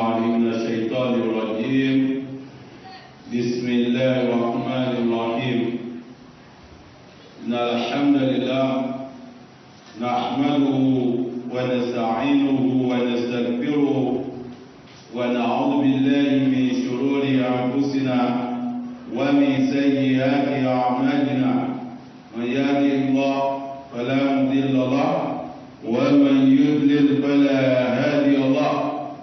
بالله من الشيطان الرجيم. بسم الله الرحمن الرحيم. إن الحمد لله نحمده ونستعينه ونستغفره ونعوذ بالله من شرور أنفسنا ومن سيئات أعمالنا. من يهده الله فلا مضل له ومن يضلل فلا هادي له.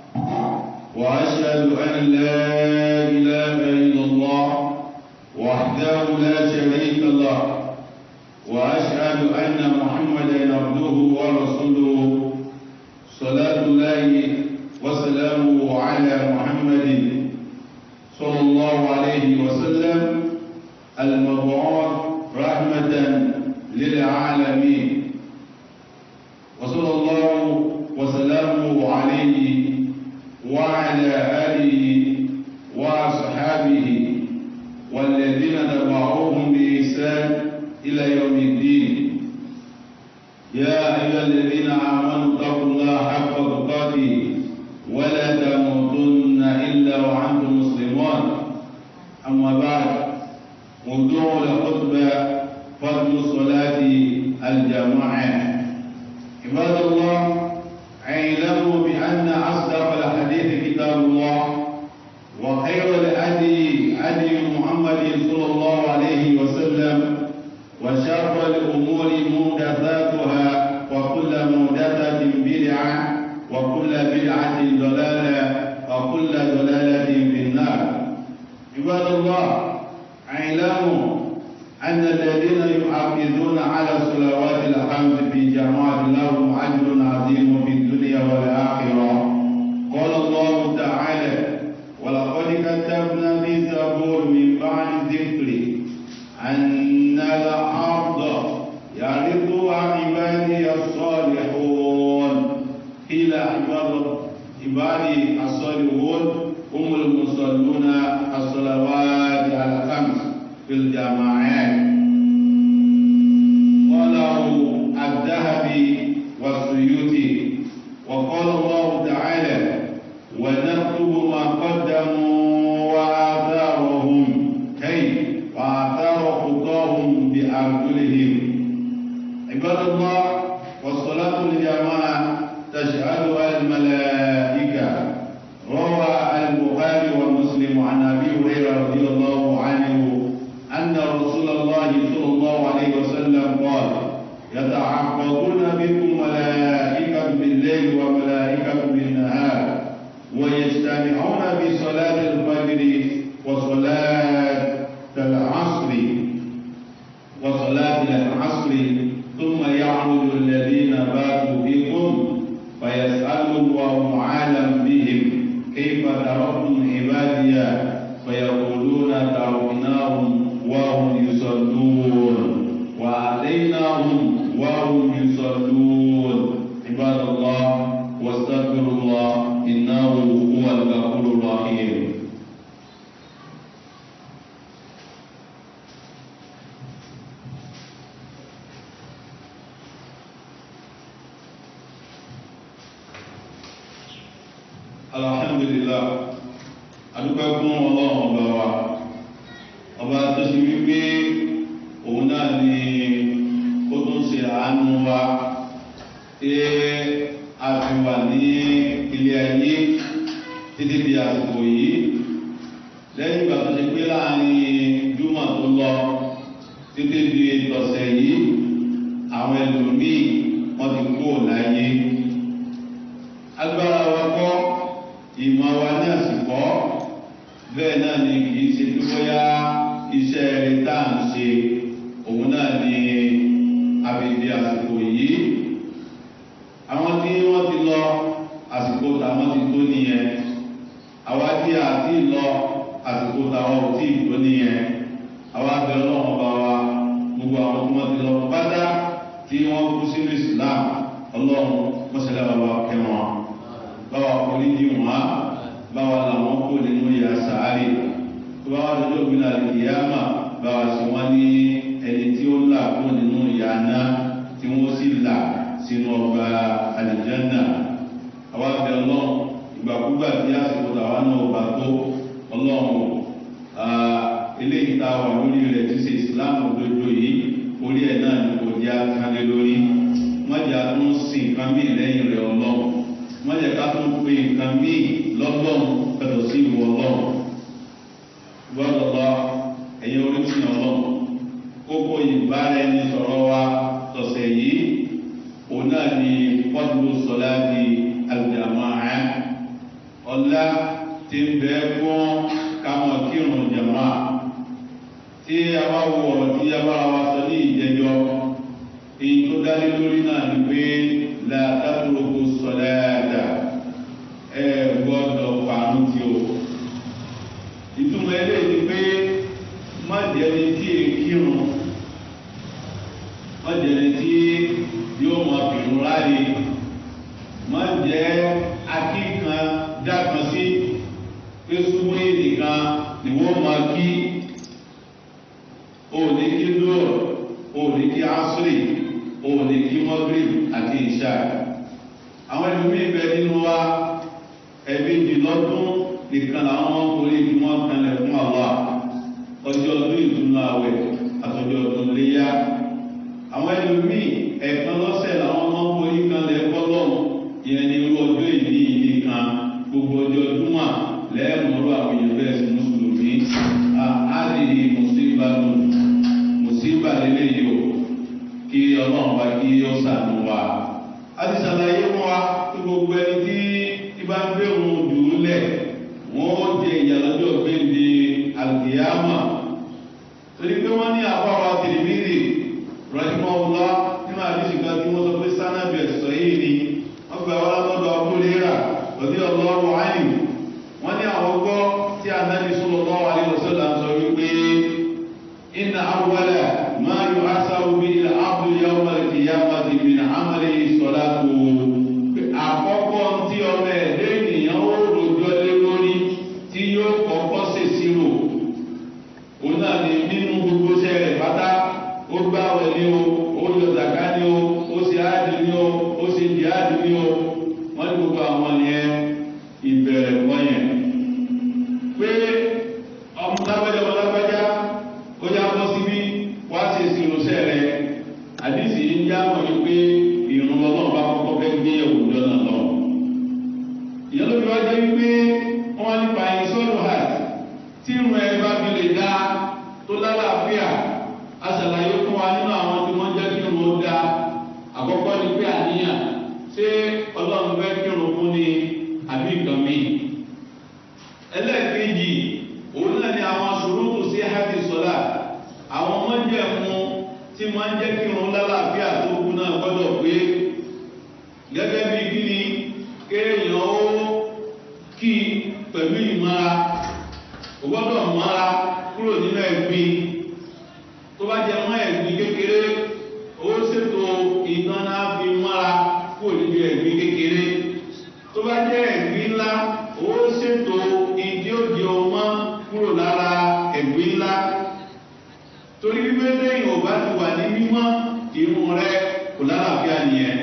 وأشهد أن لا إله إلا الله وحده لا شريك له. وأشهد أن محمدا عبده ورسوله. صلاة الله وسلامه على محمد صلى الله عليه وسلم المبعوث رحمة للعالمين. وصلى الله وسلامه عليه وعلى آله وأصحابه والذين تبعوهم بإحسان إلى يوم الدين. يا أيها الذين آمنوا اتقوا الله حق تقاته ولا تموتن إلا وأنتم مسلمون. أما بعد، موضوع الخطبة فضل صلاة الجماعة. عباد الله، اعلموا بأن أصدق الحديث كتاب الله، وخير الهدي هدي محمد صلى الله عليه وسلم، وشر الأمور محدثاتها، وكل محدثة بدعة، وكل بدعة ضلالة، وكل ضلالة في النار. عباد الله، اعلموا أن الذين يحافظون على الصلوات الخمس في جماعة لهم أجر عظيم في الدنيا والآخرة. قال الله تعالى: ولقد كتبنا في الزبور من بعد الذكر أن الأرض يرثها عبادي الصالحون. قيل عبادي الصالحون هم المصلون الصلوات الخمس في الجماعات. قاله الذهبي والسيوطي. وقال الله تعالى: ونكتب ما قدموا وآثارهم وآثار خطاهم بأرجلهم. عباد الله، والصلاة الجماعة تشهدها الملائكة. روى البخاري ومسلم عن أبي هريرة رضي الله عنه أن رسول الله صلى الله عليه وسلم قال: يتعاقبون بكم ملائكة بالليل وملائكة بالنهار، ويجتمعون بصلاة الفجر وصلاة العصر ثم يعرض الذين باتوا بكم فيسألهم وهم عالم بهم: كيف تركتم عبادي؟ فيقولون: تركناهم وهم يصلون وأتيناهم وهم يصلون. عباد الله، واستغفروا الله إنه هو الغفور الرحيم. Alhamdulillah, adúpẹ́ fún Ọlọ́run ọba wa, ọba tó ṣe wípé òun náà ni ó tún ṣe àánú wa tí a fi wà ní ilé ayé títí di àsìkò yìí, lẹ́yìn ìgbà tó ṣe pé láàrin júmọ̀ tó lọ títí di tọ̀sẹ̀ yìí àwọn ẹlòmíì wọ́n ti kú láyé. Agbára wa kọ́, ìmọ̀ wa náà sì kọ́, bẹ́ẹ̀ náà ni kìí ṣe tó bóyá iṣẹ́ rẹ̀ tá à ń ṣe òun náà ni àbèdè àsìkò yìí. Àwọn tí wọ́n ti lọ àsìkò tàwọn ti tó nìyẹn, àwa tí a ti lọ àsìkò tàwọn ò tí ì tó nìyẹn. Àwa bẹ Ọlọ́run bá wa, gbogbo àwọn tí wọ́n ti lọ pátá tí wọ́n kú sínú Islam, Ọlọ́run mọ́sálẹ́ bàbá kẹwọn, báwa onídìí wọn, báwa làwọn kó nínú ìyà sàárè, tó bá wà lọ́jọ́ ìgbìnà ìyáàmà, báwa sì wọ́n ní ẹni tí ó là kó nínú ìyà náà tí wọ́n sì là sínú ọgbà àlìjánà. Àwa bẹ Ọlọ́run ìgbàkúgbà tí àsìkò tàwa náà bá tó ọlọ́run eléyìí tá a wà lórí rẹ̀ tí ṣe ìsìláàmù òdodo yìí orí ẹ̀ náà ni kò jẹ́ àkàlẹ́ lórí wọ́n jẹ́ àtún sí nǹkan míì lẹ́yìn rẹ̀ ọlọ́run wọ́n jẹ́ ká tún pé nǹkan míì lọ́lọ́run pẹ̀lú sí ìwọ ọlọ́run gbọ́dọ̀ lọ ẹ̀yin oríṣi ọlọ́run kókó ìbára ẹni sọ̀rọ̀ wa tọ̀sẹ̀ yìí òun náà ni fadlu salati al-jama'a ọlá tí ń bẹ fún káwọn kírun jama'a tí a bá wo ọ̀rọ̀ tí a bá wa sọ ní ìjẹjọ́ èyí tó dálé lórí náà ni pé la tatruku salata ẹ gbọ́dọ̀ fàánù tí o ìtumọ̀ eléyìí ni pé má jẹ́ni tí è kírun má jẹ́ni tí yóò máa kírun láàyè má jẹ́ akíkan dákan sí pé súnmọ́ nìkan ni wọ́n máa kí òní kí lóòrò òní kí asiri òní kí mọ́gírì àti ìṣá àwọn ẹlòmíì bẹ nínú wa ẹbí jìnnọ́dún nìkan làwọn orí tí wọ́n kanlẹ̀ fún Allah ọjọ́ ọdún ìtúnú àwẹ̀ àtọjọ́ ọdún léyà àwọn ẹlòmíì ẹ̀kan lọ́sẹ̀ làwọn orí kanlẹ̀ fọ́lọ́run ìyẹn ní irú ọjọ́ ìní ìní kan gbogbo ọjọ́ ọdúnmà lẹ́ẹ̀mọ́rú àwọn èèyàn bẹ́ẹ̀ sí mùsùlùmí àádìí mùsíbà lélẹ́yìí o kí ọlọ́run bá kí ó ṣàánú wa a ti ṣàlàyé fún wa tí gbogbo ẹni tí ibà ń gbé òun jù ú lẹ̀ wọ́n ó jẹ ìyàlọ́jọ́ gbéǹde àlùkìyámà torí pé wọ́n ní àbáwá tìrìmìrì rọ́júmọ́ ọ̀la nínú àdíṣì kan tí wọ́n sọ pé sanabi ẹ̀sọ̀ yìí ni wọ́n gba wọ́n látọ́dọ̀ abúlé-rà lọ́dí ọlọ́run áyù wọ́n ní àwọn gbọ́ tí Ànábì sallallahu alaihi wasallam sọ wípé inna awwala ma yuhasabu bihi al-abdu yawma al-qiyamati min amalihi salatu àkọ́kọ́ tí ọmọ ẹ̀dẹ́ ènìyàn ó rojọ́ lé lórí tí yóò kọ́kọ́ ṣèṣirò òun náà ní nínú gbogbo iṣẹ́ rẹ̀ pátá ó gbààwẹ̀ ní o ó yọ zàká ní o ó ṣe áàdì ní o ó ṣe jihad ní o wọ́n ní gbogbo àwọn yẹn ìbẹ̀rẹ̀ wọ́n yẹn pé ọmọ lágbájá ó já bọ́ síbí wá ṣe ìṣiròṣẹ́ rẹ̀ àdìsí ń já mọ̀ wípé ìrun ọlọ́run bá kọ́kọ́ fẹ́ gbé ẹ̀wù jọ́nà lọ. ìyẹn ló fi wá jẹ́ wípé wọ́n nípa ìṣọ́nù hàt tí ìrun ẹ̀ bá fi lè dá tó lálàáfíà a ṣàlàyé fún wa nínú àwọn tí wọ́n jẹ́ kí ìrun ó dá àkọ́kọ́ ni pé àníyàn ṣé ọlọ́run fẹ́ kírun fún ni àbí nǹkan míì. ẹlẹ́ẹ̀kejì òun náà ni àwọn ṣùrútù sí hàtì sọ́lá àwọn mọ́jẹ̀mú tí wọ́n jẹ́ kí irun lálàáfíà tó kú náà gbọ́dọ̀ pé gẹ́gẹ́ bí kí ni kéèyàn ó kí pẹ̀lú ìmọ̀ra ó gbọ́dọ̀ mọ́ra kúrò nínú ẹ̀gbin tó bá jẹ mọ́ ẹ̀gbin kékeré ó ṣètò ìdáná fi mọ́ra kúrò nínú ẹ̀gbin kékeré tó bá jẹ́ ẹ̀gbin ńlá ó ṣètò ìdí òdì ọmọ kúrò lára ẹ̀gbin ńlá torí wípé lẹ́yìn ọba ti wà ní mímọ́ ìrun rẹ̀ kò lálàáfíà nìyẹn.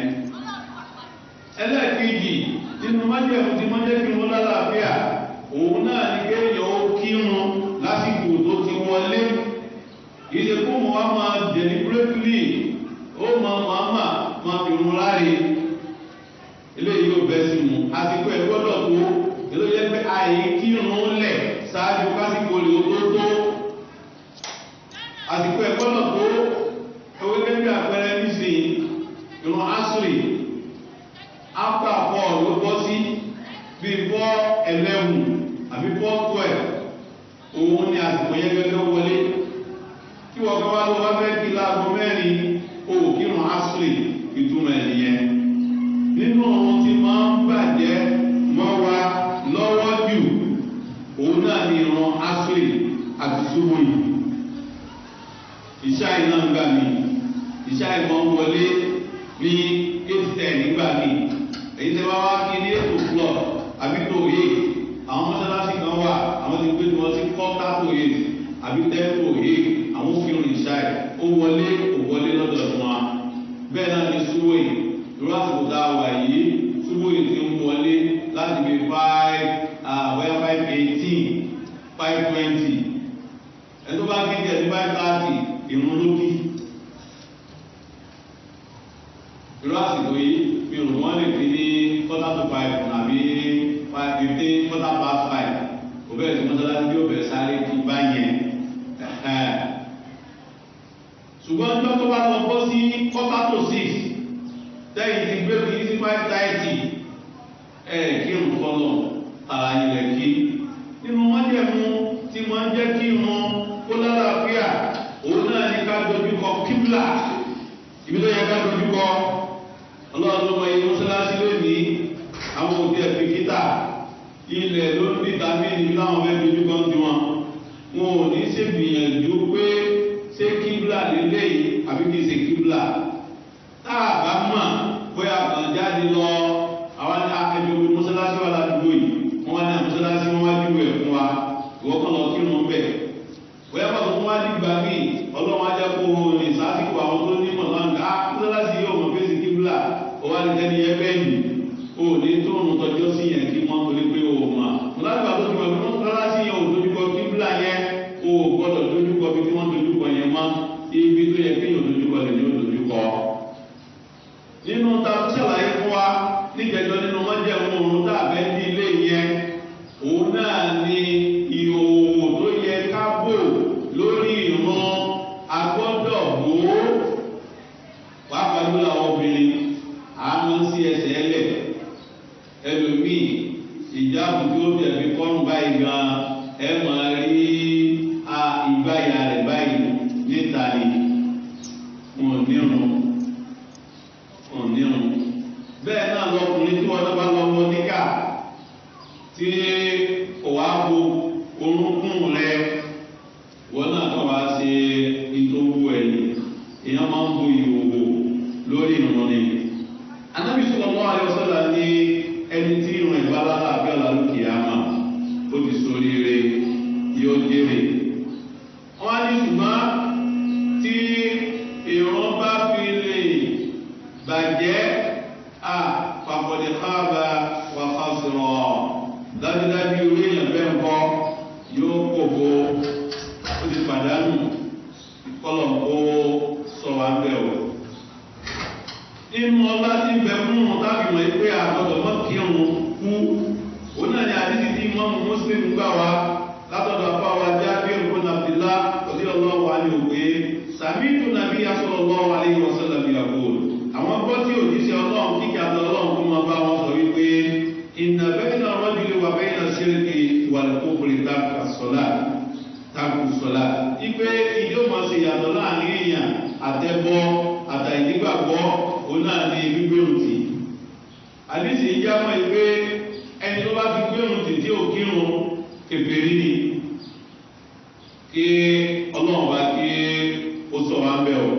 ẹlẹ́ẹ̀kejì nínú májẹ̀mú tí wọ́n jẹ́ kí wọ́n lálàáfíà òun náà ní kéèyàn ó kírun lásìkò tó ti wọlé ìṣe kó wọn wá máa deliberately ó máa fi run láre eléyìí yóò bẹ́ sí mu àsìkò ẹ̀ gbọ́dọ̀ tó èló yẹ pé àyè kírun lẹ̀ ṣáájú kásìkò lè tó tó àsìkò ẹ̀kọ́ náà tó ewé gẹ́gẹ́ àpẹẹrẹ nísìnyí ìrun asiri after 4 ló bọ́ sí bí 4:11 àbí 4:12 òun ni àsìkò yẹn gẹ́gẹ́ wọlé kí wọ́n kọ́ wá ló wá fẹ́ kí láago mẹ́rin òun kí ìrun asiri ìtumọ̀ ẹ̀nìyẹn nínú ohun tí máa ń bàjẹ́ mọ́ wa lọ́wọ́ jù òun náà ni ìrun asiri àti ṣubú yìí ìṣá iná ń gbà mí ìṣá ìmọ̀ ń wọlé ní 8:10 nígbà mí èyí tẹ́ wá kí ní 8 àbí tó 8 àwọn mọ́sálásí kan wà àwọn ti gbé wọn sí 4 to 8 àbí 10 to 8 àwọn òfin ìṣá ẹ̀ ó wọlé lọ́dọ̀ fún wa bẹ́ẹ̀ náà ni súwò yìí lórí àsìkò tá a wà yìí súwò yìí ti ń wọlé láti bí 5:18 5:20 ẹni tó bá kí díẹ̀ ní 5:30 ìrún lókì irú àsìkò yìí mi rò wọ́n lè fi ní 4:45 àbí 5:15 5:45 kò bẹ̀rẹ̀ sí mọ́sálásí bí ó bẹ̀rẹ̀ sáré kí bá yẹn ṣùgbọ́n ọjọ́ tó bá lọ bọ́ sí 5:45 tẹ́yìn ti gbé kí sí 5:30 kí n fọ́lọ̀ ara ilẹ̀ kí nínú wọ́n jẹ́ mú tí wọ́n jẹ́ kí wọn kó lálàáfíà òun náà ní ká dojúkọ kíbla ibi tó yẹ ká dojúkọ ọlọ́run ló mọ iye mọ́sálásí lónìí àwọn òbí ẹ̀fí kíta ilẹ̀ ló ń dìtà mí níbi láwọn fẹ́ dojúkọ ń di wọn wọn ò ní ṣe gbìyànjú pé ṣé kíbla lélẹ́yìí àbí kì í ṣe kíbla tá a bá mọ̀ bóyá kàn jáde lọ àwọn ẹbí omi mọ́sálásí wà ládùúgbò yìí wọ́n wá ní àmọ́sálásí wọ́n wá dìbò ẹ̀ fún wa ìwọ́n kan lọ kí wọ́n bẹ̀ bóyá pàtó fún wa dìgbà míì ọlọ́run ajá kó o ní sásìkò àwọn tó ní mọ̀ láǹkà mọ́sálásí yóò mọ̀ fèsì kíbla ó wá ní tẹ́ni ẹgbẹ́ yìí ó ní tó ń tọjọ́ sí yẹn kí wọ́n torí pé o mọ̀ mọ́sálásí tó ti mọ̀ pé mọ́sálásí yẹn ò dojúkọ kíbla yẹn o gbọ́dọ̀ dojúkọ bí wọ́n dojúkọ yẹn mọ́ ibi tó yẹ kéèyàn dojúkọ lè ní ó dojúkọ nínú ta tó ṣàlàyé fún wa níjẹjọ nínú wọn jẹ òun tá a fẹ́ ní ilé yẹn òun náà ni ìhòòhò tó yẹ ká bò lórí ìran agbọ́dọ̀ bò ó pàápàá lórí àwọn obìnrin àmọ́ sí ẹsẹ̀ ẹlẹ̀ ẹlòmíì ìjáàbù tí ó tẹ̀lé kọ́rùn báyìí gan ẹ máa rí ìgbáyà rẹ̀ báyìí níta ni wọn ò nírun bẹ́ẹ̀ náà lọkùnrin tí wọ́n bá lọ wọ níkà tí kò wá bo orúnkún rẹ wọ́n náà kàn wá ṣe ìtòwú ẹ̀yìn èèyàn máa ń bo ìhòòhò lórí ìrùn ni. Ànábì sallallahu alaihi wasallam ní ẹni tí ìrùn ìbálára àbíọ́lá lókè àmà ó ti ṣoríire yóò jèrè. Wọ́n á ní ṣùgbọ́n tí ìrùn bá fi lè bàjẹ́ fàkọ̀dé káàbà wà fásirọ̀ dájúdájú orí èèyàn bẹ́ẹ̀ ń bọ́ yóò kòkó ó ti pàdánù kọ́lọ̀ kó sọ wá ń bẹ̀ wọ̀. nínú ọlá tí ń bẹ fún un tábì mọ̀ pé àgbọ̀dọ̀ mọ́ kí òun kú òun náà ni àdídì tí mọ́mú Muslim gbà wá látọ̀dọ̀ apá wa Jábìr ibn Abdillah radiyallahu anhu pé sami'tu nabiyya sallallahu alaihi wasallam yaqul àwọn gbọ́ tí òjíṣẹ́ ọlọ́run kíkẹ́ àti ọlọ́run kó máa bá wọn sọ wípé inna bayna rajuli wa bayna shirki wal kufri tarku salat ipe ìdí òmò ṣe yàtọ̀ láàrin èèyàn àtẹ́bọ́ àtàìnígbàgbọ́ òun náà ní gbígbérùn tì àdísì ìjà mọ́ ìpé ẹni tó bá ti gbérùn tì tí ò kírun kèfèrí ni kí ọlọ́run bá kí ó sọ wá ń bẹ̀ ọ́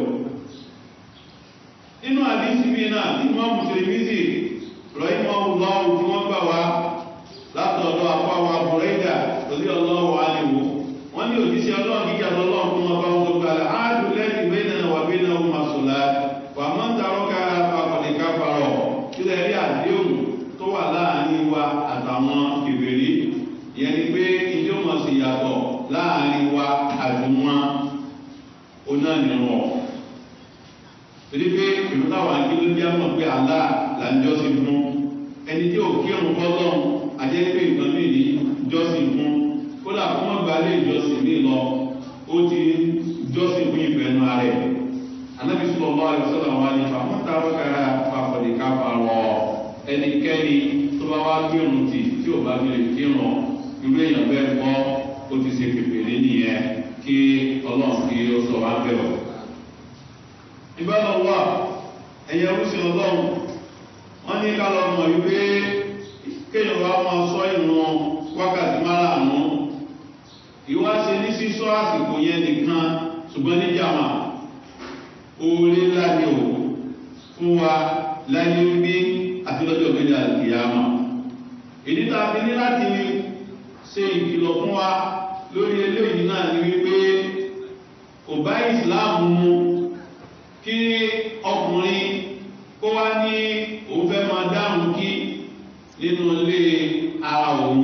nínú àdísì bí náà tí wọ́n mú tẹlifíṣì rọ́ìmọ́ ọlọ́run tí wọ́n gbà wá látọ̀dọ̀ àpáwà bùrẹ́dà lórí ọlọ́run àlèwò wọ́n ní òjíṣẹ́ ọlọ́run kíkà lọ́lọ́run fún ọba wọn tó gbàlẹ̀ áàdùn lẹ́yìn ìwé náà wà bí náà máa sọ̀lá wà máa ń tarọ́ká apàdéká parọ̀ sílẹ̀ rí àdéhùn tó wà láàrin wa àtàwọn kèfèrí ìyẹn ni pé ilé ò máa sì yàtọ̀ láàrin wa àdùnmọ́ oná nìrọ̀ torí pé ìlú táwọn akíló jẹ́ mọ̀ pé àlá là ń jọ́sìn fún ẹni tí ò kírun fọ́lọ́run àjẹ́ pé ìgbọ́n mi ní jọ́sìn fún kódà fún ọgbà ilé ìjọsìn ní lọ ó ti jọ́sìn fún ìfẹ̀nu ààrẹ Ànábì sallallahu alaihi wasallam wà ní fàmọ́ta rọ́kàrà fàfọ̀dé káfàrọ̀ ẹnikẹ́ni tó bá wá kírun tì tí ò bá fi lè kírun irú èèyàn bẹ́ẹ̀ kọ́ ó ti ṣe kèfèrí nìyẹn kí ọlọ́run kí ó sọ wá bẹ̀rọ̀. ìbálòwà ẹ̀yẹ rúṣin ọlọ́run wọ́n ní ká lọ mọ̀ wípé kéèyàn wá máa sọ ìrun wákàtí márààrún ìwá ṣe ní sísọ àsìkò yẹn nìkan ṣùgbọ́n ní jàmà oore ńlá ni ò fún wa láyé gbé àti lọ́jọ́ gbẹ́jà ìyàmà èdè tá a fi ní láti ṣe ìkìlọ̀ fún wa lórí eléyìí náà ni wípé kò bá ìsìláàmù mu kí ọkùnrin kó wá ní òun fẹ́ máa dáhùn kí nínú ilé ara òun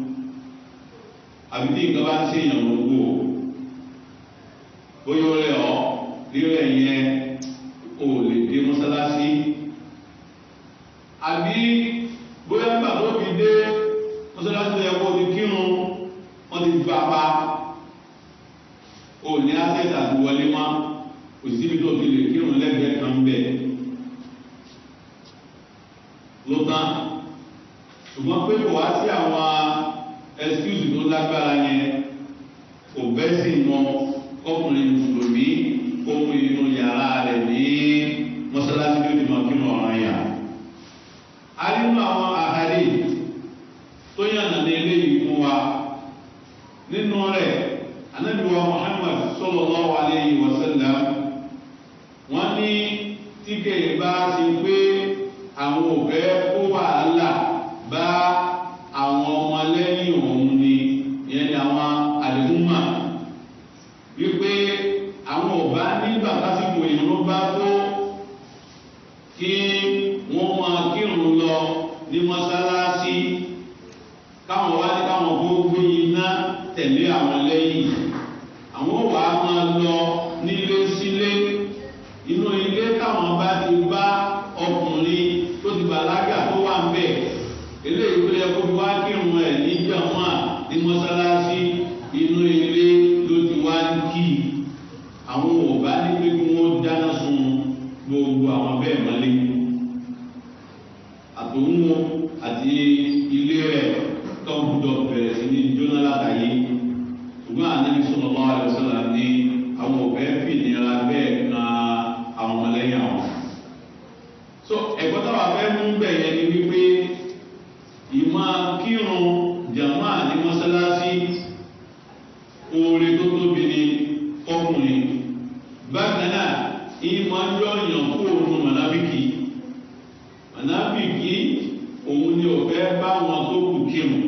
àbí tí nǹkan bá ń ṣe èèyàn gbogbo bóyá ó rẹ̀ ọ́ rírẹ̀ yẹn ò lè dé mọ́sálásí àbí bóyá nígbà tó fi dé mọ́sálásí tó yẹ kó ti kírun wọ́n ti gbà pa ò ní access àti wọlé mọ́ kò síbi tó ti lè kírun lẹ́gbẹ̀ẹ́ kan bẹ̀ ló tán ṣùgbọ́n pé kò wá sí àwọn excuse tó lágbára yẹn kò bẹ́ sí mọ́ ọkùnrin mùsùlùmí ohun inú yàrá rẹ̀ ní mọ́sálásí tó ti mọ̀ kírun ọ̀ràn yà a nínú àwọn àhàrí tó yànnà ní eléyìí fún wa nínú rẹ̀ Ànábì wa Muhammad sallallahu alayhi wa sallam wọ́n ní tí kèé bá ṣe pé àwọn òfẹ́ kó wàhálà bá àwọn ọmọlẹ́yìn òun ni ìyẹn ni àwọn àdìgúnmà wípé àwọn ọba nígbà lásìkò ìrún bá tó kí wọ́n máa kírun lọ ní mọ́sálásí káwọn wá ní káwọn gbogbo iná tẹ̀lé àwọn lẹ́yìn àwọn wà á máa lọ nílé sílé inú ilé táwọn bá ti bá ọkùnrin tó ti bàlágà tó wà ń bẹ̀ eléyìí tó yẹ kó wá kírun ẹ̀ ní jàmá ní mọ́sálásí inú ilé ló ti wá ń kí àwọn ọba ní pé kí wọ́n dáná sun gbogbo àwọn bẹ́ẹ̀ mọ́lé àtòun àti ilé rẹ̀ tó gbúdọ̀ bẹ̀rẹ̀ sí ní jóná látàyé ṣùgbọ́n Ànábì sallallahu alaihi wasallam ní àwọn ọ̀bẹ fìdíra bẹ́ẹ̀ kan àwọn ọmọlẹ́yìn àwọn. so ẹ̀kọ́ táwa fẹ́ mú bẹ̀yẹ ni wípé ìmọ̀ kírun jàmá ní mọ́sálásí oore tó tóbi ní ọkùnrin bákan náà ìmọ̀ yọ̀yàn kóòrùn mọ̀nàbíkì òun ni ọ̀fẹ́ bá wọn tó kù kírun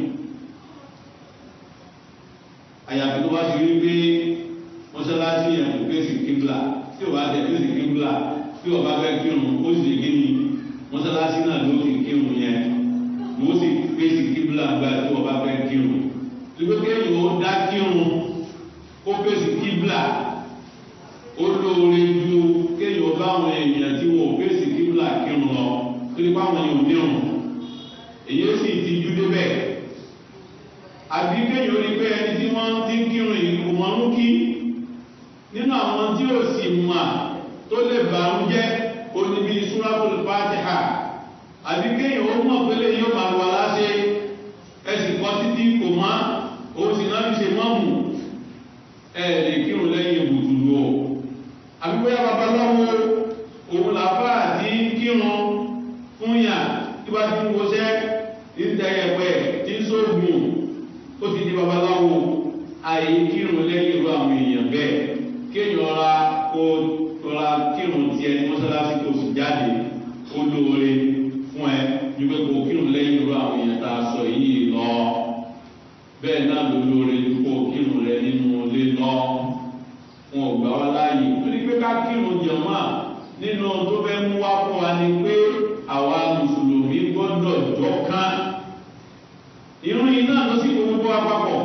àyàfi tó bá ti rí pé mọ́sálásí yẹn kò fèsì kíbla tí ò bá tẹ̀ fèsì kíbla tí ò bá fẹ́ kírun ó sì kí ni mọ́sálásí náà ló ti kírun yẹn ló sì fèsì kíbla gba tí ò bá fẹ́ kírun tí pé kéèyàn ó dá kírun ó fèsì kíbla ó lóore ju kéèyàn bá àwọn èèyàn tí wọn ò fèsì kíbla kírun lọ torí pé àwọn èèyàn ò ní ọ̀run èyí sì ti jú débẹ̀ àbí kéèyàn rí pé ẹni tí wọ́n ti ń kírun yìí kò mọ́ mú kí nínú àwọn tí ó sì mà tó lè bàrún jẹ́ oníbi Suratul Fatiha àbí kéèyàn ó mọ̀ pé lè yóò máa wà láṣẹ ẹsìn kọ́ títí kò mọ́ òun sì náà fi ṣe mọ́mù ẹ lè kírun lẹ́yìn ìbùdùrù ọ̀ àbí bóyá babaláwo òun làbá àti kírun fún yà tí wá ti ń wọṣẹ́ ní tẹ́yẹ̀pẹ́ tí ń sóògùn ó ti di babaláwo àyè kírun lẹ́yìn irú àwọn èèyàn bẹ́ẹ̀ kéèyàn ra kó ra kírun tiẹ̀ ní mọ́sálásí kó sì jáde ó lóore fún ẹ ju pé kó kírun lẹ́yìn irú àwọn èèyàn tá a sọ yìí lọ bẹ́ẹ̀ náà ló lóore ju kó kírun rẹ nínú ilé lọ wọn ò gbà wá láàyè torí pé ká kírun jàmá nínú tó fẹ́ mú wá fún wa ni pé àwa mùsùlùmí gbọ́dọ̀ jọ̀kan irun yìí náà ló sì gbogbo àpapọ̀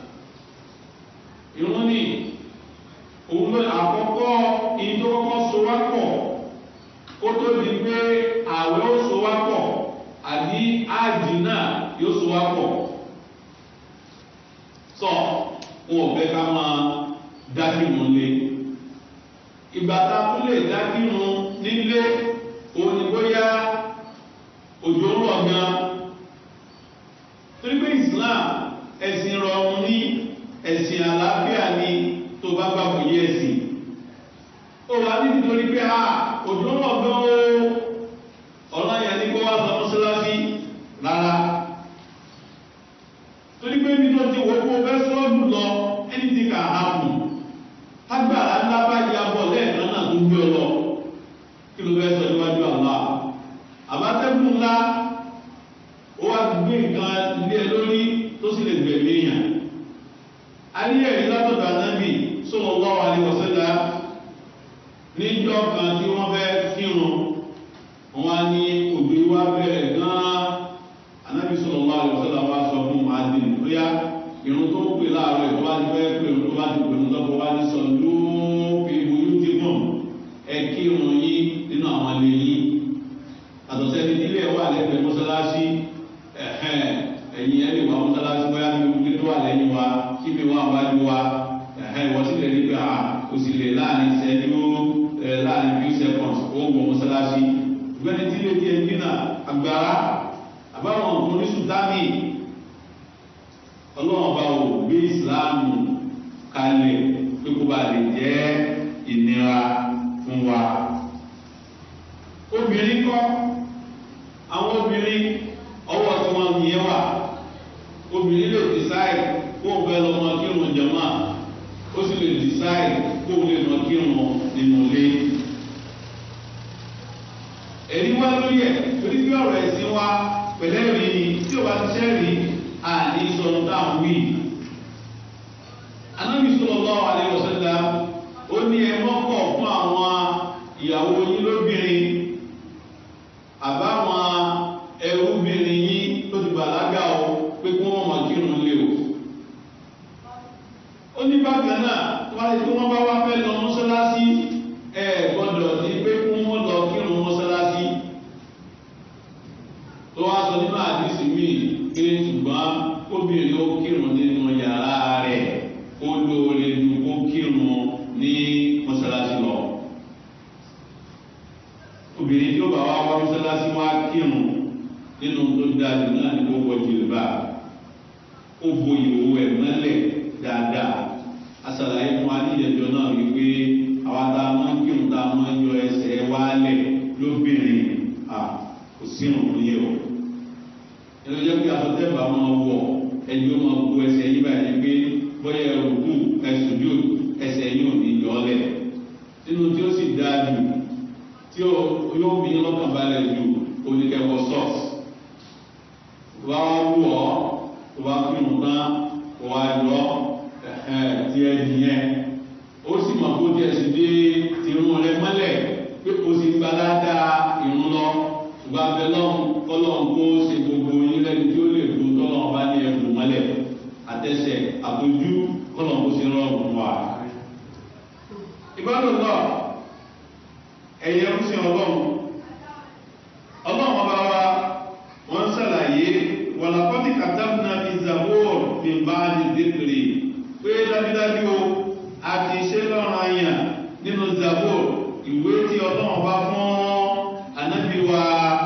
irun ní òun ló àkọ́kọ́ èyí tó kọ́kọ́ so wá pọ̀ kó tó di pé àwẹ̀ ó so wá pọ̀ àbí áàjì náà yóò so wá pọ̀ sọ wọn ò fẹ́ ká máa dákìrún lé ìgbà tá a tún lè dákìrún nílé òun ni bóyá òjò ń rọ̀ gan torí pé Islam ẹ̀sìn rọrùn ní ẹ̀sìn àlàáfíà ní tó bá gbàgbọ́ yé ẹ̀sìn ó wà ní nítorí pé òjò ń rọ̀ gan ọ̀rọ̀ yẹn ní kó wá sọ mọ́sálásí rárá torí pé ibi tó ti wò ó fẹ́ sọ́ọ̀dù lọ anything can happen agbára ńlá bá yà bọ̀ lẹ́ẹ̀kan náà tó gbé ọ lọ kí ló fẹ́ sọ níwájú Allah àbátẹ́gùn ńlá ó wá gbé nǹkan ilé ẹ lórí tó sì lè gbẹ̀mí èèyàn ayé ẹ̀rí látọ̀dọ̀ Ànábì sallallahu alaihi wasallam níjọ́ kan tí wọ́n fẹ́ kírun wọn ní òjò wá bẹ̀rẹ̀ gan-an bóyá ìrun tó ń pè láàárọ̀ ìtọ́ bá ti fẹ́ pé ìrun tó bá ti pè ń tọ́kọ wá ní sọ lóòpì ìbúyú ti mọ̀ ẹ kí ìrun yín nínú àwọn ilé yín àtọ̀sẹ́ni nílé wà lẹ́gbẹ̀ẹ́ mọ́sálásí ẹ̀yìn ẹ̀ lè wá mọ́sálásí bóyá ní ogun tó wà lẹ́yìn wa kí mi wá wájú wa ìwọ́n sì lè rí pé kò sì lè láàrin ìṣẹ́jú láàrin few seconds ó wọ mọ́sálásí ìgbẹ́ni tí lè di ẹbí náà agbára àbáwọn nǹkan oníṣùtámì ọlọ́run bá wò gbé ìsìláàmù kalẹ̀ pé kó bá lè jẹ́ ìnira fún wa. obìnrin kọ́ àwọn obìnrin ọwọ́ tí wọ́n nìyẹn wà obìnrin lè decide kó o fẹ́ lọ́mọ kírun jàmá ó sì lè decide kó o lè lọ kírun nínú ilé. èyí wá lórí ẹ̀ torí bí ọ̀rọ̀ ẹ̀sìn wa pẹ̀lẹ́ rí ni tí o bá ti ṣẹ́ rí àní sọ̀rọ̀ táwọn wí. Ànábì sallallahu alaihi wasallam ó ní ẹ mọ́kọ̀ fún àwọn ìyàwó yín lóbìnrin àbáwọn ẹrúbìnrin yín tó ti bàlágà o pé kí wọ́n máa kírun lé o. ó ní bákan náà wáyé tí wọ́n bá wá fẹ́ lọ mọ́sálásí gbọ́dọ̀ ní pé kí wọ́n lọ kírun mọ́sálásí. tó wá sọ nínú àdìsí míì pé ṣùgbọ́n kóbìnrin ó kírun nínú yàrá rẹ̀ ó lóore ju kó kírun ní mọ́sálásí lọ. obìnrin tí ó bá wá mọ́sálásí wá kírun nínú tó dájú náà ní kó wọ jìlbà ó bo ìhòòhò ẹ̀ mọ́lẹ̀ dáadáa. asàlàyé fún adíyẹjọ náà wípé àwa tá a máa ń kírun tá a máa ń yọ ẹsẹ̀ wálẹ̀ lóbìnrin kò sínú fún yẹ o. ẹnu jẹ́ pé àtọ́tẹ́bà máa wọ̀ ẹni ó máa bu ẹsẹ̀ yí báyìí pé bóyá ẹrùkú ẹsùjú ẹsẹ̀ yóò ní yọ̀ọ́lẹ̀ nínú tí ó sì dáa jù tí yóò bí lọ́kàn balẹ̀ jù oníkẹ́wọ́ sọ́ọ̀sì wá wú ọ́ tó bá kírun tán kó wá yọ tí ẹ nìyẹn ó sì mọ̀ kó tiẹ̀ sì dé tìrún rẹ mọ́lẹ̀ pé o sì gba dáadáa ìrún lọ ṣùgbọ́n abẹ lọ́hùn kọ́lọ́hùn kó ṣe gbogbo yín lẹ́nu tí ó lè dùn tọ́lọ́hùn bá ní ẹ̀bùn mọ́lẹ̀ àtẹsẹ̀ àtọ́jú kọ́lọ́hùn kó ṣe rọrùn fún wa. ìbálò náà ẹ̀yẹ ń sin ọlọ́run ọba wa wọ́n ń ṣàlàyé wàlàkọ́tì kàtàkùnà ìzàbọ̀ ìbáàdì dìkìrì pé dájúdájú o àti ṣe lọ́rùn àyàn nínú ìzàbọ̀ ìwé tí ọlọ́run bá fún ànábì wa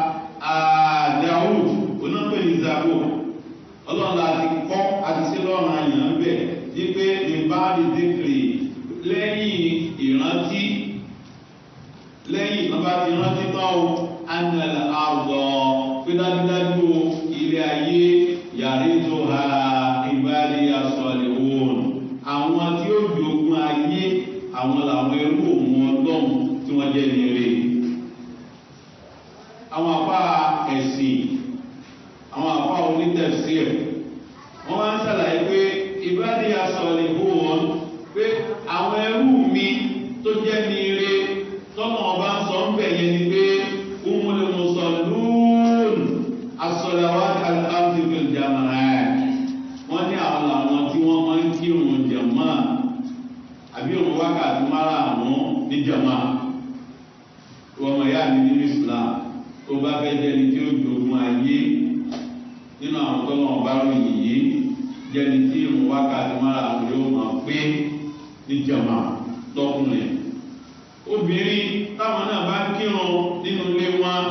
Dáúdù onápè ìzàbọ̀ ọlọ́run láti kọ́ àti ṣe lọ́rùn àyàn ń bẹ̀ wípé ìbáàdì dìkìrì lẹ́yìn ìrántí lẹ́yìn ọba ti rántí tán o anil àrùdọ̀ pé dájúdájú ilé ayé yàrá ètò ha ìbáàdì asọ̀lẹ̀ òun àwọn tí ó jogun ayé àwọn làwọn ẹrú òun ọlọ́run tí wọ́n jẹ́ nire àwọn àpá ẹ̀sìn àwọn àpá onítẹ̀síẹ̀ wọ́n máa ń ṣàlàyé pé ìbáàdì asọ̀lẹ̀ òun pé àwọn ẹrú mi tó jẹ́ nire tọ́nà ọba ń sọ ń bẹ̀ yẹn ni pé umul musallun as-salawat al-khamsi fil jama'at wọ́n ní àwọn làwọn tí wọ́n máa ń kírun jàmá àbí òun wákàtí márààrún ní jàmá wọ́n mọ̀ yá mi nínú Islam tó bá fẹ́ jẹ́ni tí ó jogun ayé nínú àwọn tọ́nà ọba ròyìn yìí jẹ́ni tí òun wákàtí márààrún yóò máa pé ní jàmá lọ́kùnrin obìnrin táwọn náà bá kírun nínú ilé wọn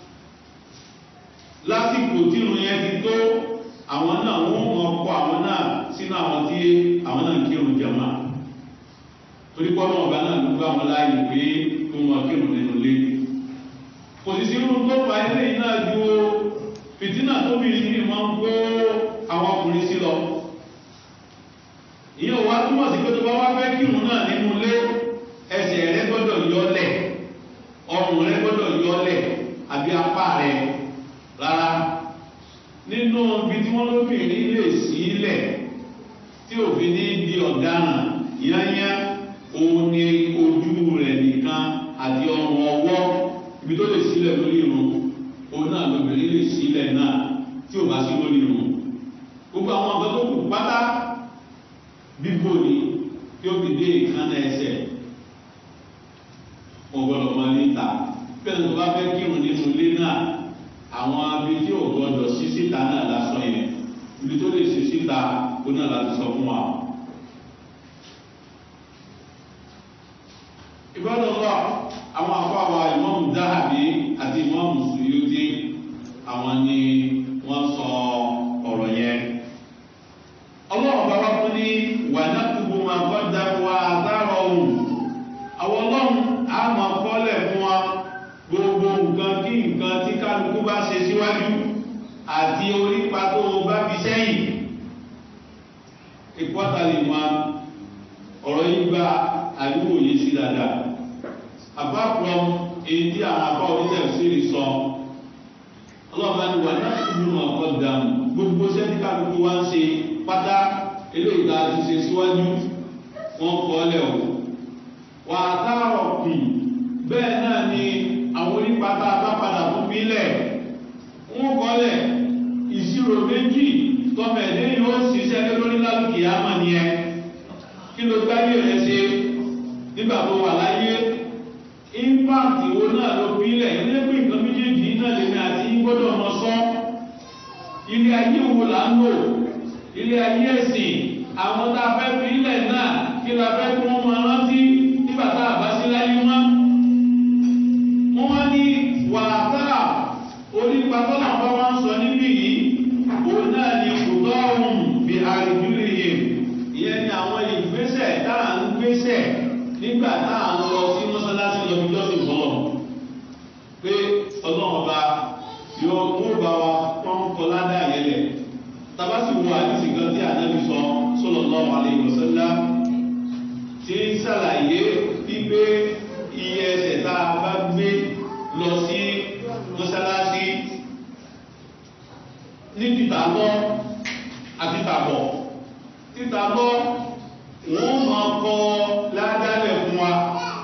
lásìkò tírun yẹn ti tó àwọn náà wọ́n mọ̀ ọkọ̀ àwọn náà sínú àwọn tí àwọn náà kírun jàmá torí pọ́nà ọ̀gá náà ló gbá wọn láàyè pé kó wọn kírun nínú ilé kò sì sí irun tó fa ilé yìí náà ju fìtínà tóbi ní máa ń kó àwọn ọkùnrin sí lọ ìyẹn ò wá túmọ̀ sí pé tó bá wá fẹ́ kírun náà nínú ilé ẹsẹ̀ rẹ gbọ́dọ̀ yọlẹ̀ ọrùn rẹ gbọ́dọ̀ yọlẹ̀ àbí apá rẹ rárá nínú ibi tí wọ́n lóbìnrin lè sílẹ̀ tí òfin ní di ọ̀daràn yányá òun ni ojú rẹ̀ nìkan àti ọrùn ọwọ́ ibi tó lè sílẹ̀ lórí irun òun náà lóbìnrin lè sílẹ̀ náà tí ò bá sí lórí irun gbogbo àwọn ọ̀gá tó kù pátá bíbò ní tí ó fi dé ìkànnà ẹsẹ̀ ọgbọ́dọ̀ máa ní ta bẹ́ẹ̀ tó bá fẹ́ kírun nínú ilé náà àwọn abi tí ò gbọ́dọ̀ sí síta náà lásán yẹn ibi tó lè sí síta ó náà láti sọ fún wa. ìgbọ́dọ̀ lọ àwọn afáwa ìmọ̀mù Dáhàbí àti ìmọ̀mù Suyuti àwọn ni wọ́n sọ ọ̀rọ̀ yẹn. ọlọ́run bá wá fún ní wànàkùbù máa kọ́ da wa àtàrọ̀ ohun àwọn ọlọ́run á máa kọ́lẹ̀ fún wa gbogbo nǹkan kí nǹkan tí kálukú bá ṣe síwájú àti orípa tó bá fi sẹ́yìn. ìpọ́tàlì wọn ọ̀rọ̀ yìí gba àdúgbò yìí sí dáadáa. àbápọ̀ èyí tí àwọn àbá oníṣẹ́ ìṣírí sọ ọlọ́ọ̀bá ni wà náà kúrú ọkọ̀ dàmú gbogbo sẹ́ni kálukú wá ń ṣe pátá eléyìí tá a ti ṣe síwájú wọn kọ́ lẹ̀ o. wà á tààrọ̀ kùn bẹ́ẹ̀ náà ni àwọn onípátá bá padà fún bílẹ̀ wọn kọ́ lẹ̀ ìṣirò méjì tọ́mẹ̀dé yóò ṣiṣẹ́ lórí lálùkì àmọ́ nìyẹn kí ló gbáyé rẹ̀ ṣe nígbà tó wà láyé impact wo náà ló bílẹ̀ ilé pé nǹkan méjèèjì náà lèmi àti gbọ́dọ̀ ọmọ sọ ilé ayé wo là ń lò ilé ayé ẹ̀sìn àwọn tá a fẹ́ bílẹ̀ náà kí la fẹ́ kí wọ́n máa rántí nígbà tá a bá sí láyé mọ́ wọ́n wá ní wàhálà onípa tọ́lá bá wá ń sọ níbí yìí òun náà ni kùtọ́ ọ̀hún bí àrídúlé yìí ìyẹn ni àwọn ìgbésẹ̀ tá à ń gbésẹ̀ nígbà tá à ń lọ sí mọ́sálásí lọ bí jọ́sìn bọ́ pé ọlọ́run ọba yóò mú bá wa wọ́n kọ́ ládà yẹlẹ̀ tabasi wo àdìsí kan tí ànábi sọ sallallahu alaihi wasallam tí ń ṣàlàyé wípé iye ẹsẹ̀ tá a bá gbé lọ sí mọ́sálásí ní títàbọ̀ àti tàbọ̀ títàbọ̀ wọ́n máa kọ́ ládàlẹ̀ fún wa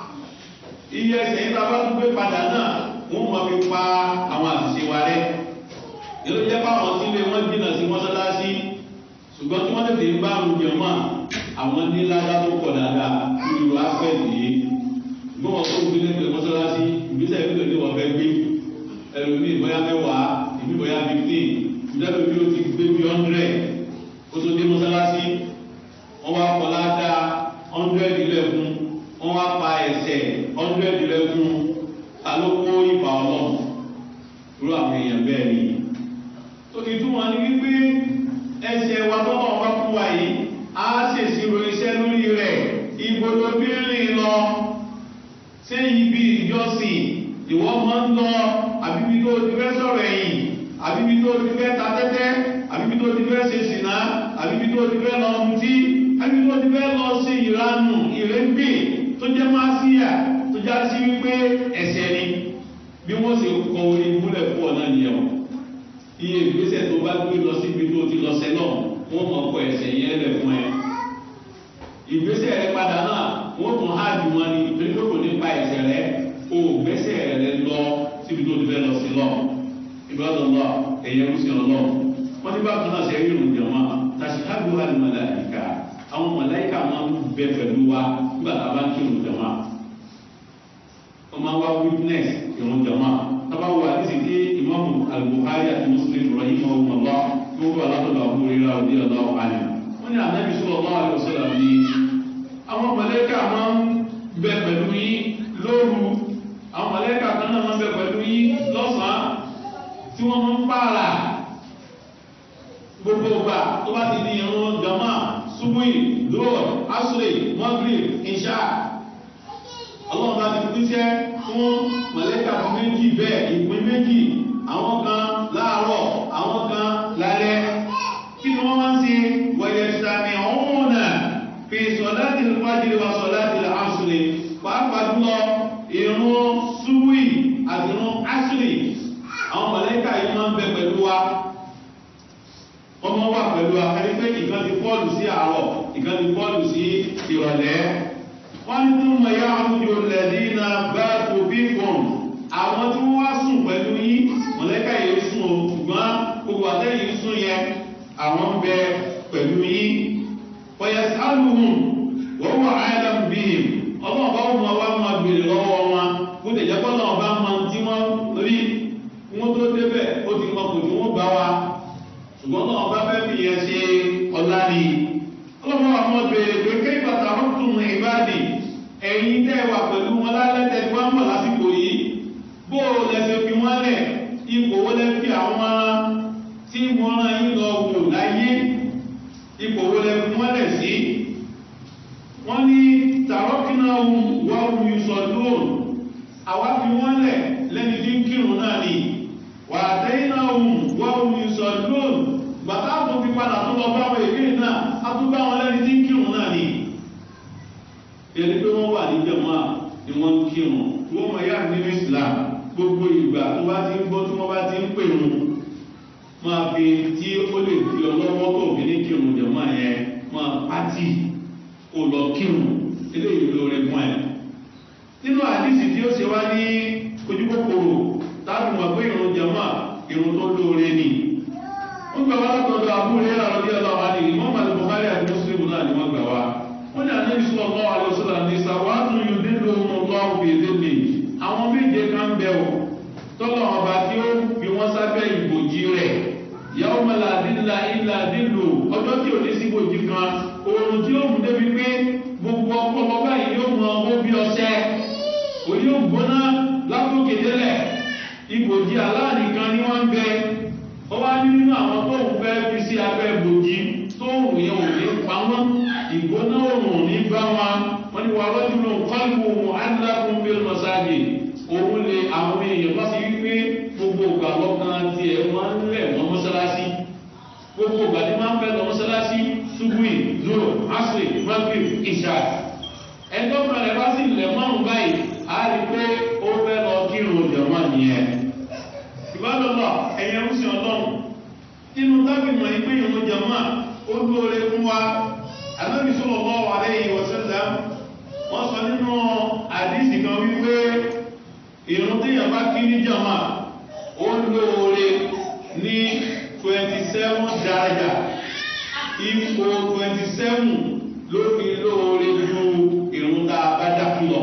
iye ẹsẹ̀ yìí tá a bá tún gbé padà náà wọ́n máa fi pa àwọn àṣìṣe wa rẹ́ yóò jẹ́ báwọn sílé wọ́n jìnnà sí mọ́sálásí ṣùgbọ́n tí wọ́n tètè ń bá àrùn jẹ̀ mọ́ àwọn ní ládá tó pọ̀ dáadáa nínú aspect yìí bí wọ́n tó gbé lẹ́gbẹ̀ẹ́ mọ́sálásí ìgbésẹ̀ ìgbésẹ̀ ní wọ́n fẹ́ gbé ẹlòmíì bóyá mẹ́wàá ìbí bóyá 15 ìdájọ́ bí ó ti gbé bí 100 kó tó dé mọ́sálásí wọ́n wá kọ́ ládá 100 ilẹ̀ fún wọ́n wá pa ẹsẹ̀ 100 ilẹ̀ fún alókó ìfà ọlọ́run irú àwọn èèyàn bẹ́ẹ̀ ni ìtumọ̀ ni wípé ẹsẹ̀ wa tọ́lọ̀ wá fún wa yìí á ṣèṣirò iṣẹ́ lórí rẹ̀ ìgbòdò bírin lọ ṣé ibi ìjọsìn ìwọ́n máa ń lọ àbíbi tó ti fẹ́ sọ̀rọ̀ ẹ̀yìn àbíbi tó ti fẹ́ ta tẹ́tẹ́ àbíbi tó ti fẹ́ ṣe ṣìnà àbíbi tó ti fẹ́ lọ mutí àbíbi tó ti fẹ́ lọ ṣe ìranù ìrẹ́gbẹ̀ tó jẹ́ máṣíyà tó já sí wípé ẹ̀ṣẹ̀ ni bí wọ́n ṣe kọ orí múlẹ̀ fún ọ̀nà nìyẹn iye ìgbésẹ̀ tó bá gbé lọ síbi tó ti lọ sẹ́nà wọ́n mọ̀ ọkọ̀ ẹ̀sẹ̀ yẹn lẹ̀ fún ẹ. ìgbésẹ̀ rẹ padà náà wọ́n tún há jù wọn ni torí pé kò ní pa ẹ̀sẹ̀ rẹ o gbésẹ̀ rẹ lọ síbi tó ti fẹ́ lọ sí lọ. ìbáraẹni lọ ẹ̀yẹ ń sìn lọ. wọ́n ti bá tún náà sẹ́yìn ìrùn jẹ̀mọ́ tàṣíkáàdù wà ní màláìka àwọn màláìka máa ń bẹ pẹ̀lú wa nígbà tá a bá ń kí ìrùn jẹ̀mọ́. wọ́n máa wá witness ìrùn jẹ̀mọ́ tabawo hadisi tí imamu al-Bukhari àti Muslim rahimahullah tí wọ́n kọ́ alátọ́lá Abu Hurairah radiyallahu anhu wọ́n ní Ànábì sallallahu alaihi wasallam ní àwọn màláíkà máa ń bẹ pẹ̀lú yín lóru àwọn màláíkà kan náà máa ń bẹ pẹ̀lú yín lọ́sàn-án tí wọ́n máa ń pààrà gbogbo ọgbà tó bá ti di irun jama subuhi dúró asri maghrib isha Allah bá ti pín fún mọ̀lẹ́kà fún méjì bẹ́ẹ̀ ìpín méjì àwọn kan láàárọ̀ àwọn kan lálẹ́ kí ni wọ́n máa ń ṣe wẹ̀yẹ̀ sàmì ọ̀hún náà fi sọ̀láàtì fájìrì wa sọ̀láàtì àṣùrì pàápàá jùlọ ìrun súwì àti ìrun àṣùrì àwọn mọ̀lẹ́kà yìí máa ń bẹ pẹ̀lú wa wọ́n máa wà pẹ̀lú wa ẹni pé ìkan ti pọ́ọ̀lù sí àárọ̀ ìkan ti pọ́ọ̀lù sí ìrọ̀lẹ́ wọ́n ní tún mọ̀ yá àwùjọ lẹ́dí náà bá kò bí fún àwọn tí wọ́n wá sùn pẹ̀lú yín mọ̀lẹ́kà yìí sùn o ṣùgbọ́n gbogbo àtẹ́yìn sùn yẹn àwọn ń bẹ pẹ̀lú yín ọ̀yà sálùhùn wọ́n wà áyàdá bíi ọlọ́ọ̀bá wọn wá máa gbèrè lọ́wọ́ wọn kó lè jẹ́ kọ́ náà bá máa tí wọ́n rí wọ́n tó débẹ̀ ó ti mọ kò tí wọ́n bá wa ṣùgbọ́n náà bá fẹ́ fi yẹn ṣe ọ̀la ni ọlọ́wọ́ àwọn béèrè pé kéyìí bàtà wọ́n tún mọ ìbáàdì ẹ̀yin tẹ́ wà pẹ̀lú wọn lálẹ́tẹ̀ tí wọ́n mọ̀ lásìkò yìí bó o lẹ́sẹ̀ fi wọ́n lẹ̀ ipò wo lẹ́ fi àwọn tí wọ́n rán yín lọ wò láyé ipò wo lẹ́ fi wọ́n lẹ̀ sí wọ́n ní tàrọ́kìnà wọ́n sọ lóòrùn àwa fi wọ́n lẹ̀ lẹ́ni tí ń kírun náà ni wà àtẹ́yìnà wọ́n sọ lóòrùn bàtà tó fi padà tó lọ bá wọn èké náà a tún bá wọn lẹ́ni tí ń kírun náà ni ẹni pé wọ́n wà ní jàmáà ni wọ́n ń kírun tí wọ́n mọ̀ yá nínú Islam gbogbo ìgbà tó bá ti ń gbọ́ tí wọ́n bá ti ń pè wọn máa fi tí ó lè fi ọlọ́wọ́ tó fi ní kírun jàmáà yẹn máa pátì kò lọ kírun eléyìí lóore fún ẹ nínú àdísì tí ó ṣe wá ní ojúkòkòrò táàbù mọ̀ pé ìrun jàmáà ìrun tó lóore ni wọ́n gbà wá látọ̀dọ̀ àbúrẹ́ àrọ́bí ọlọ́wà ní Imam Al-Bukhari àti Muslim náà ni wọ́n gbà wá wọ́n ní Ànábì sallallahu alaihi wasallam ní sàwátù yudilluhumullahu fi dhillihi àwọn méje kan bẹ̀ ọ́ tọ́lọ̀ ọba tí ó fi wọ́n sábẹ́ ìbòjì rẹ̀ yawma la dhilla illa dhillu ọjọ́ tí ò ní sí ìbòjì kan oòrùn tí ó mú débi pé gbogbo ọpọlọ báyìí yóò mọ owó bí ọṣẹ òní ò gbóná látòkè délẹ̀ ìbòjì aláàníkan ni wọ́n ń bẹ ó wá ní nínú àwọn tó ń fẹ́ fi sí abẹ́ ìbòjì tó ń yẹ òní pa wọ́n ìgbóná òrùn ní bá wọn wọ́n ní wà lọ́dún náà kọ́lù mu'allaqun bil masajid òun lè àwọn èèyàn bá ti wípé gbogbo ìgbà lọ́kàn tí ẹ máa ń lẹ̀ wọ́n mọ́sálásí gbogbo ìgbà tí máa ń fẹ́ lọ mọ́sálásí ṣubúì zoro asiri maghrib isha ẹgbọ́n rẹ̀ bá sì lẹ̀ márùn báyìí a rí pé ó fẹ́ lọ kírun jàmáà nìyẹn ìbádọ́lọ́ ẹ̀yẹ ń sin ọlọ́run nínú tábìmọ̀ ìpé ìrun jàmáà ó lóore fún wa Ànábì sallallahu alaihi wasallam wọ́n sọ nínú àdísì kan wípé ìrun tí yàn bá kí ní jàmáà ó lóore ní 27 daraja ipò 27 ló fi lóore ju ìrun tá a bá dákú lọ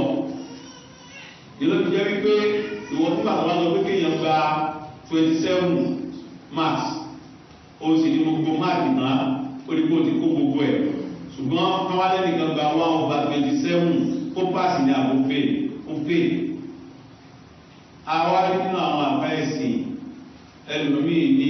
ìlú ti jẹ́ wípé ìwọ̀n tí bàtà wá lọ pé kéèyàn gba 27 marks ó sì ní gbogbo máàkì náà ó ní kó ti kó gbogbo ẹ̀ ṣùgbọ́n káwálẹ́ nìkan gba 1/27 ó pàṣì ní àbòfè ó fè àwa nínú àwọn àbá ẹ̀sìn ẹlòmíì ní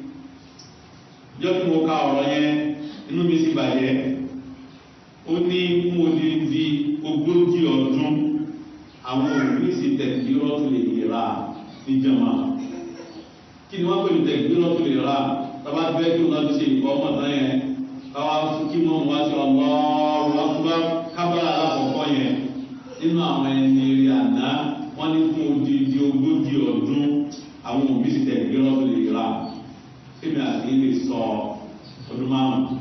jọ́ tí mo ka ọ̀rọ̀ yẹn inú mi sì bàjẹ́ ó ní fún odidi 40 ọdún àwọn òbí sì tẹ̀sí rọ́tù lè yẹra níjọba kí ni wọ́n pè ní tẹ̀sí rọ́tù lè yẹra tàbá bẹ́ẹ̀ kí wọ́n ti ṣe ìkọ́ ọmọ tán yẹn káwá kí wọ́n wá sí Allahu Akbar kábàlà alákọ̀ọ́kọ́ yẹn nínú àwọn ẹni rí àná wọ́n ní fún odidi 40 ọdún àwọn òbí sì tẹ̀sí rọ́tù lè yẹra kíni àti lè sọ ọdún márùn-ún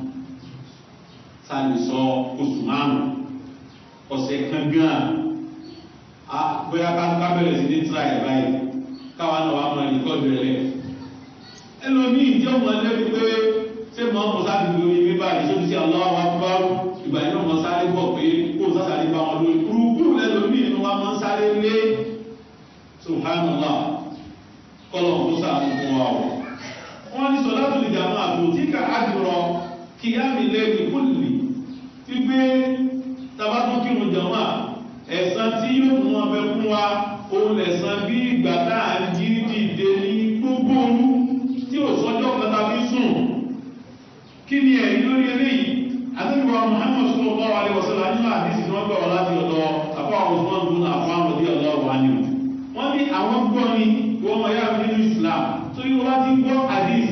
sáà lè sọ oṣù márùn-ún ọ̀sẹ̀ kan gan bóyá ká bẹ̀rẹ̀ sí ní tíráì báyìí káwa náà wà máa nìkọ́ bẹ̀rẹ̀ ẹlòmíì tí ó mọ ẹlẹ́bi pé ṣé mọ́ ọmọ sáà ti lórí bíbá ìṣòwò sí Allahu Akbar ìgbà yìí náà mọ sáré bọ̀ pé kó sásàrí bá wọn lórí kúrúkúrú lẹ́lòmíì inú wa máa ń sáré lé subhanallah kọ́lọ̀ kó sàánú fún wa o wọ́n ní solatul jama'a àbòtíkà àjùrọ̀ kìyàmì lẹ́yìn kúlì ti gbé tabatún kírun jàmáà ẹ̀san tí yóò mú ọbẹ̀ fún wa òun lẹ̀san bí ìgbà náà jí dìde ní gbogbo orú tí ò sọ́jọ́ kọta fi sùn kí ni ẹ̀rí lórí eléyìí àtẹ́gbà Muhammad sallallahu alaihi wasallam nínú àdísì tí wọ́n gbọ́ láti ọ̀dọ̀ àpá Usman bin Affan radiyallahu anhu wọ́n ní àwọn gbọ́ ní wọ́n mọ̀ yá nínú Islam tó yíò wá ti gbọ́ hadith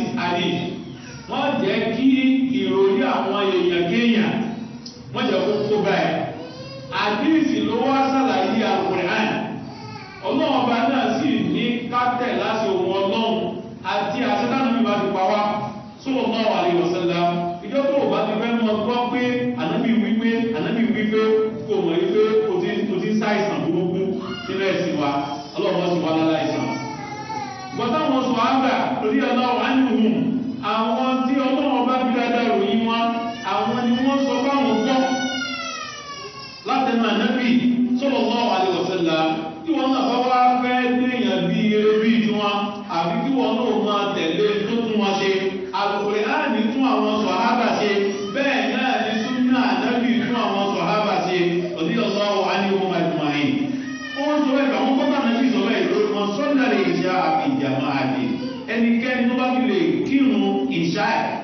wọ́n jẹ́ kí ìròyìn àwọn èèyàn kéèyàn wọ́n jẹ́ kó kó báyìí àdíìsì ló wá sàlàyé Al-Qur'an ọlọ́ọ̀bá náà sì ní kátẹ̀ láti ohun ọlọ́run àti àṣẹ́dánù bí bá ti pa wá sallallahu alaihi wasallam ìjọ tó bá ti fẹ́ mọ́ gbọ́ pé ànábì wípé kò mọ̀ wípé kò ti sáìsàn burúkú nínú ẹ̀sìn wa ọlọ́ọ̀bá sì wá láláìsàn gbọ́táwọn sọ àgbà lórí ọlọ́wọ́ ánìhùn àwọn tí ọlọ́wọ́ bá bí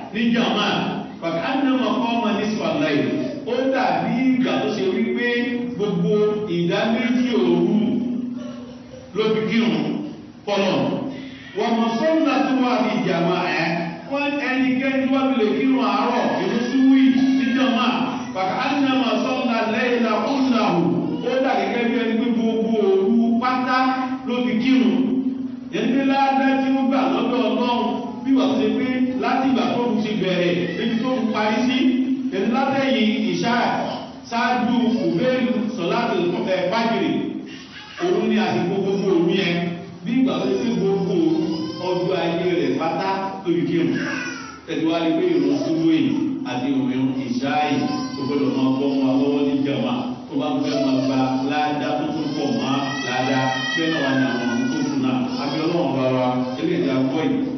ní jàmá pàtàkì ànàmọ̀ kọ́ ọmọ ní sọ̀láì ó dàbí ìgbà tó ṣe wípé gbogbo ìdá méjì òru ló fi kírun fọlọ́ wọ́n mọ̀ sọ́nà tó wà ní jàmá wọ́n ẹnikẹ́ni tó wà lè kírun àárọ̀ ìlú súwì ní jàmá pàtàkì ànàmọ̀ sọ́nà lẹ́yìn náà ó nàhù ó dà gẹ́gẹ́ bí ẹni pé gbogbo òru pátá ló fi kírun yẹnni ládá tí ó gbà lọ́dọ̀ ọlọ́run bí wà ṣe pé láti ìgbà tó ń ti bẹ̀rẹ̀ níbi tó ń parí sí yẹnni látẹ̀yìn ìṣá ṣáájú kùbẹ́ẹ̀lù sọ̀láàtì fájìrì òun ni àsìkò gbogbo òru yẹn bí ìgbà tó ṣe gbogbo ọjọ́ ayé rẹ̀ pátá tó fi kírun tẹ̀síwájú pé ìrun ṣubú yìí àti ìrun ìṣá yìí tó gbọdọ̀ máa bọ́ wọn lọ́wọ́ ní jàmá tó bá fẹ́ máa gba ládá tó tún pọ̀ mọ́ ládá bẹ́ẹ̀ náà wà ní àwọn tó kù náà abiyọ́nà ọ̀bá wa eléyìí àgbọ̀ yìí